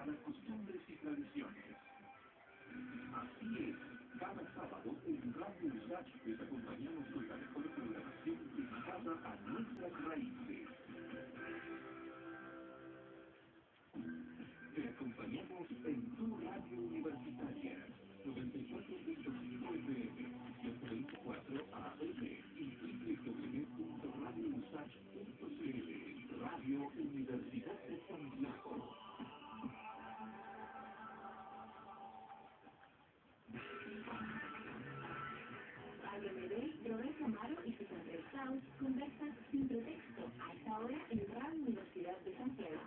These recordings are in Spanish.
las costumbres y tradiciones. Así es, cada sábado en Radio USACH les acompañamos con la mejor programación dedicada a nuestras raíces. Te acompañamos en tu radio universitaria, 94.5 FM, 124 AM y www.radiousach.cl, Radio Universidad de Santiago. Roberto Amaro y sus entrevistados conversan sin pretexto a esta hora en Radio Universidad de Santiago.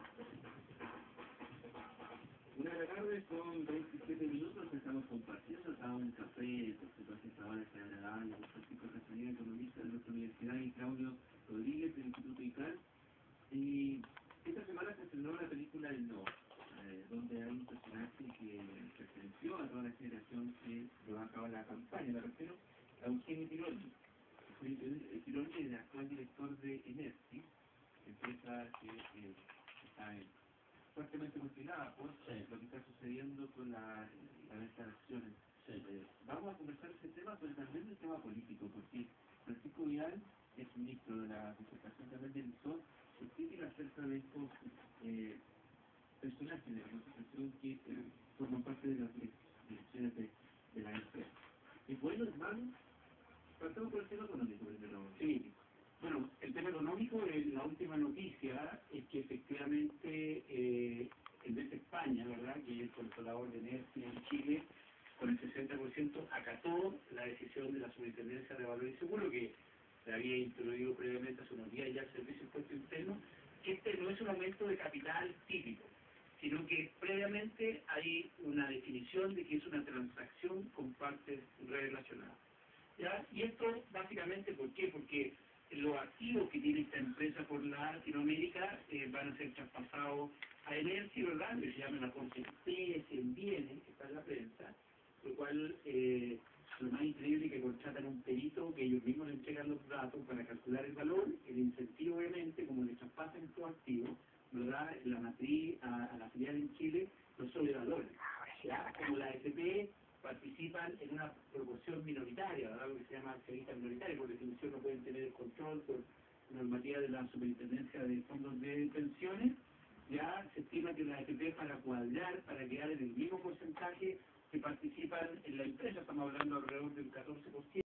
Una de la tarde con 27 minutos estamos compartiendo acá un café, por supuesto, esta hora está agradable, con Francisco Castañeda, economista de nuestra universidad, y Claudio Rodríguez del Instituto ICAL. Y esta semana se estrenó la película El No, donde hay un personaje que perteneció a toda la generación que llevó a cabo la campaña, me refiero a Eugenio Tironi. Tironi es el actual director de Energy, empresa que está fuertemente motivada por lo que está sucediendo con la venta de acciones. Vamos a conversar ese tema, pero también el tema político, porque Francisco Vidal es ministro de la Concertación, también realizó su crítica acerca de estos personajes de la Concertación que forman parte de las direcciones de la empresa. ¿Es bueno, hermano? Partamos por el tema económico primero. Sí. Bueno, el tema económico, la última noticia es que efectivamente el de España, ¿verdad?, que es el controlador de energía en Chile, con el 60% acató la decisión de la Superintendencia de Valores y Seguro, que se había introducido previamente hace unos días ya el Servicio de Impuesto Interno, que este no es un aumento de capital típico, sino que previamente hay una definición de que es una transacción con partes relacionadas. ¿Ya? Y esto básicamente, ¿por qué? Porque los activos que tiene esta empresa por Latinoamérica van a ser traspasados a Energy, ¿verdad?, que se llama la porcentaje en bienes, que está en la prensa, lo cual lo más increíble es que contratan un perito que ellos mismos le entregan los datos para calcular el valor, el incentivo obviamente, como le traspasan estos activos, ¿verdad?, la matriz a la filial en Chile, los sobrevaloran. ¿Ya? Como la AFP participan en una proporción minoritaria, ¿verdad?, lo que se llama accionistas minoritarios, por definición no pueden tener el control por normativa de la Superintendencia de Fondos de Pensiones. Ya se estima que la AFP, para cuadrar, para quedar en el mismo porcentaje que participan en la empresa, estamos hablando alrededor del 14%,